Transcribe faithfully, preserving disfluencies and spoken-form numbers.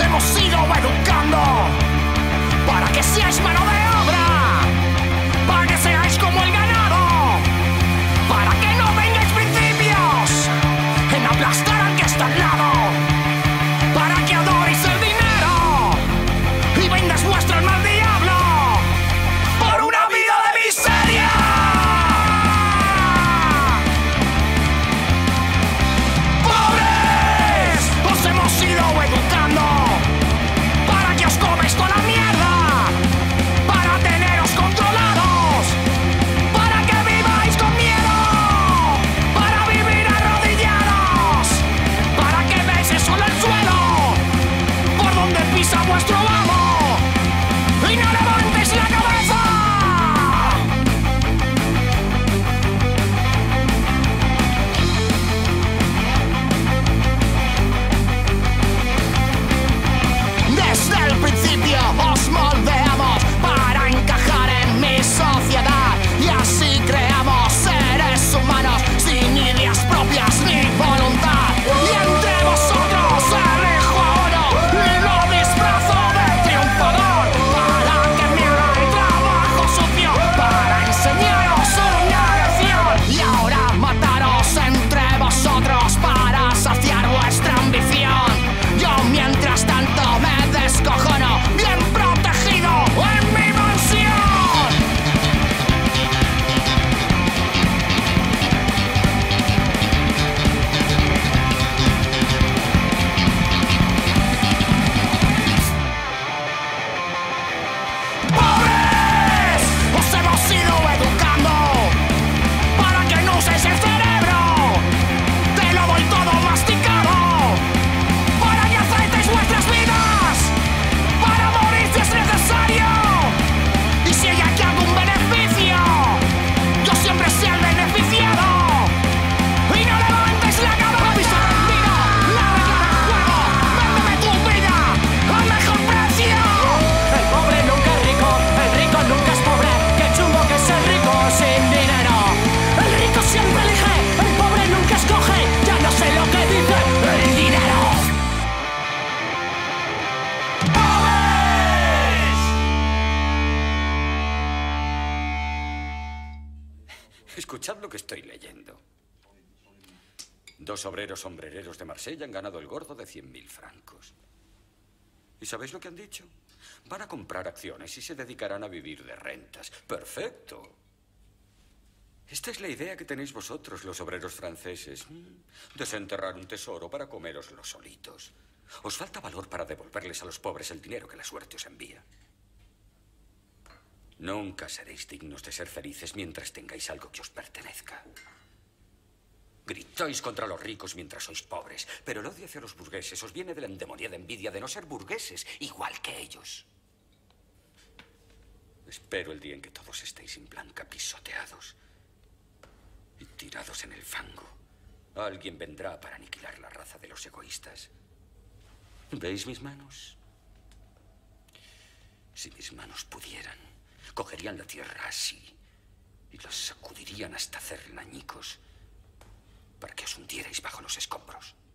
hemos ido educando para que seáis mano de obra, para que seáis como el ganado, para que no tengáis principios en aplastar al que está al lado, para que adoréis el dinero y vendáis vuestra alma al diablo por una vida de miseria. ¡Pobres! Os hemos ido educando para que os comáis toda la mierda, para teneros controlados, para que viváis con miedo, para vivir arrodillados, para que veáis solo el suelo por donde pisa vuestro amo y no levantéis la cabeza. Desde el principio os moldeamos para encajar en mi sociedad y así creamos seres humanos sin ideas propias ni voluntad. Y entre vosotros elijo a uno y lo disfrazo de triunfador para que me haga el trabajo sucio, para enseñaros una lección y ahora mataros entre vosotros para saciar vuestra ambición. Yo mientras tanto me descojono bien protegido en mi mansión. ¡Pobres! Os hemos ido educando para que no uséis el cerebro. Te lo doy todo masticado para que aceitéis vuestras vidas, para morir si es necesario. Y si hay aquí algún beneficio, yo siempre sea el beneficiado. Y no levantes la cabeza. Mira, la regla del juego. Véndeme tu vida al mejor precio. El pobre nunca es rico, el rico nunca es pobre. Qué chungo que es el rico sin dinero. El rico siempre elige, el pobre nunca escoge. Ya no sé lo que dice el dinero. Escuchad lo que estoy leyendo. Dos obreros sombrereros de Marsella han ganado el gordo de cien mil francos. ¿Y sabéis lo que han dicho? Van a comprar acciones y se dedicarán a vivir de rentas. ¡Perfecto! Esta es la idea que tenéis vosotros, los obreros franceses. Mm, Desenterrar un tesoro para coméroslo solitos. Os falta valor para devolverles a los pobres el dinero que la suerte os envía. Nunca seréis dignos de ser felices mientras tengáis algo que os pertenezca. Gritáis contra los ricos mientras sois pobres, pero el odio hacia los burgueses os viene de la endemoniada envidia de no ser burgueses, igual que ellos. Espero el día en que todos estéis en blanca pisoteados y tirados en el fango. Alguien vendrá para aniquilar la raza de los egoístas. ¿Veis mis manos? Si mis manos pudieran, cogerían la tierra así y la sacudirían hasta hacerla añicos para que os hundierais bajo los escombros.